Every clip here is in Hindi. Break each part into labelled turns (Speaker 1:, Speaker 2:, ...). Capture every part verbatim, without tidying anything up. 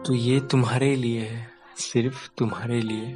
Speaker 1: तो ये तुम्हारे लिए है, सिर्फ तुम्हारे लिए,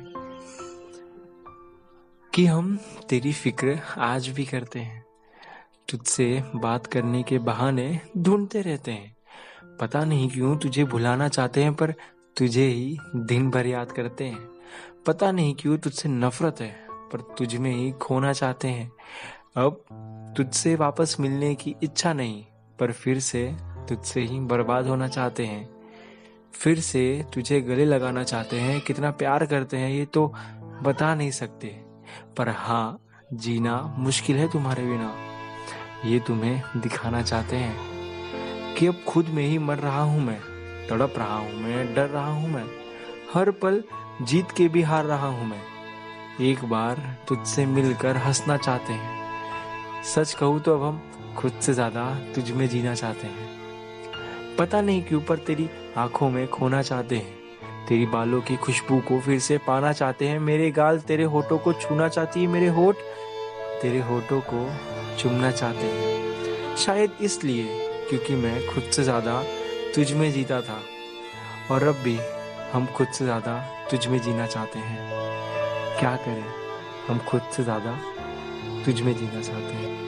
Speaker 1: कि हम तेरी फिक्र आज भी करते हैं। तुझसे बात करने के बहाने ढूंढते रहते हैं। पता नहीं क्यों तुझे भुलाना चाहते हैं, पर तुझे ही दिन भर याद करते हैं। पता नहीं क्यों तुझसे नफरत है, पर तुझ में ही खोना चाहते हैं। अब तुझसे वापस मिलने की इच्छा नहीं, पर फिर से तुझसे ही बर्बाद होना चाहते हैं। फिर से तुझे गले लगाना चाहते हैं। कितना प्यार करते हैं ये तो बता नहीं सकते, पर हाँ, जीना मुश्किल है तुम्हारे बिना, ये तुम्हें दिखाना चाहते हैं कि अब खुद में ही मर रहा हूँ मैं, तड़प रहा हूँ मैं, डर रहा हूँ मैं, हर पल जीत के भी हार रहा हूँ मैं। एक बार तुझसे मिलकर हंसना चाहते हैं। सच कहूँ तो अब हम खुद से ज्यादा तुझ में जीना चाहते हैं। पता नहीं क्यों, पर तेरी आंखों में खोना चाहते हैं। तेरी बालों की खुशबू को फिर से पाना चाहते हैं। मेरे गाल तेरे होठों को छूना चाहती है, मेरे होठ तेरे होठों को चूमना चाहते हैं। शायद इसलिए क्योंकि मैं खुद से ज्यादा तुझ में जीता था, और अब भी हम खुद से ज्यादा तुझ में जीना चाहते हैं। क्या करें, हम खुद से ज्यादा तुझ में जीना चाहते हैं।